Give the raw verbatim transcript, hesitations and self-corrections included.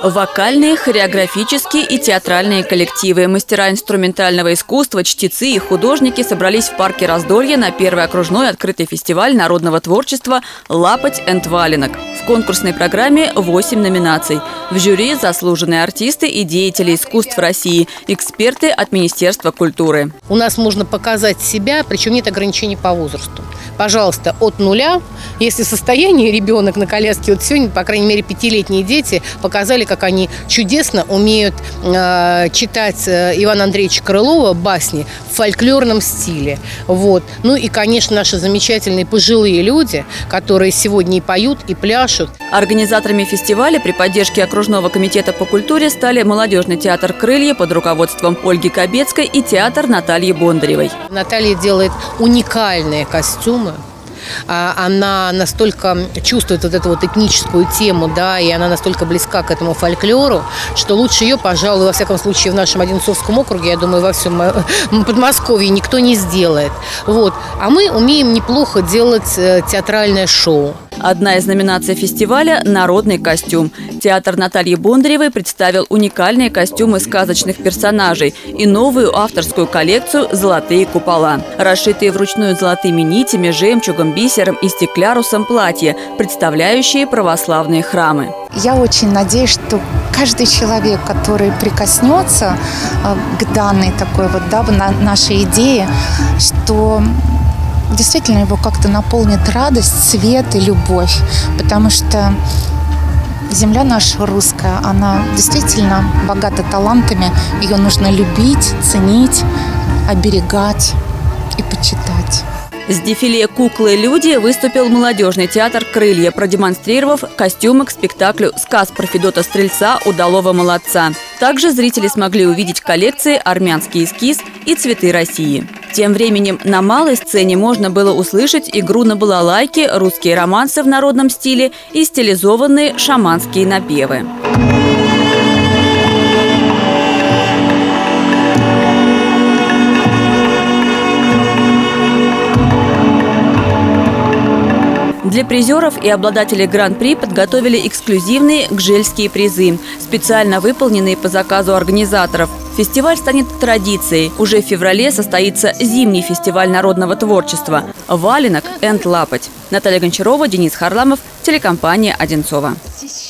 Вокальные, хореографические и театральные коллективы, мастера инструментального искусства, чтецы и художники собрались в парке Раздолье на первый окружной открытый фестиваль народного творчества «Лапоть энд валенок». В конкурсной программе восемь номинаций. В жюри заслуженные артисты и деятели искусств России, эксперты от Министерства культуры. У нас можно показать себя, причем нет ограничений по возрасту. Пожалуйста, от нуля. Если в состоянии ребенок на коляске, вот сегодня, по крайней мере, пятилетние дети показали, как они чудесно умеют э, читать Ивана Андреевича Крылова басни в фольклорном стиле. Вот. Ну и, конечно, наши замечательные пожилые люди, которые сегодня и поют, и пляшут. Организаторами фестиваля при поддержке окружного комитета по культуре стали молодежный театр «Крылья» под руководством Ольги Кобецкой и театр Натальи Бондаревой. Наталья делает уникальные костюмы. Она настолько чувствует вот эту вот этническую тему, да, и она настолько близка к этому фольклору, что лучше ее, пожалуй, во всяком случае, в нашем Одинцовском округе, я думаю, во всем Подмосковье никто не сделает. Вот. А мы умеем неплохо делать театральное шоу. Одна из номинаций фестиваля – «Народный костюм». Театр Натальи Бондаревой представил уникальные костюмы сказочных персонажей и новую авторскую коллекцию «Золотые купола». Расшитые вручную золотыми нитями, жемчугом, бисером и стеклярусом платья, представляющие православные храмы. Я очень надеюсь, что каждый человек, который прикоснется к данной такой вот, да, нашей идее, что действительно его как-то наполнит радость, свет и любовь, потому что земля наша русская, она действительно богата талантами, ее нужно любить, ценить, оберегать и почитать. С дефиле «Куклы-люди» выступил молодежный театр «Крылья», продемонстрировав костюмы к спектаклю «Сказ про Федота Стрельца. Удалого молодца». Также зрители смогли увидеть коллекции «Армянский эскиз» и «Цветы России». Тем временем на малой сцене можно было услышать игру на балалайке, русские романсы в народном стиле и стилизованные шаманские напевы. Для призеров и обладателей гран-при подготовили эксклюзивные гжельские призы, специально выполненные по заказу организаторов. Фестиваль станет традицией. Уже в феврале состоится зимний фестиваль народного творчества «Валенок энд Лапоть». Наталья Гончарова, Денис Харламов, телекомпания «Одинцова».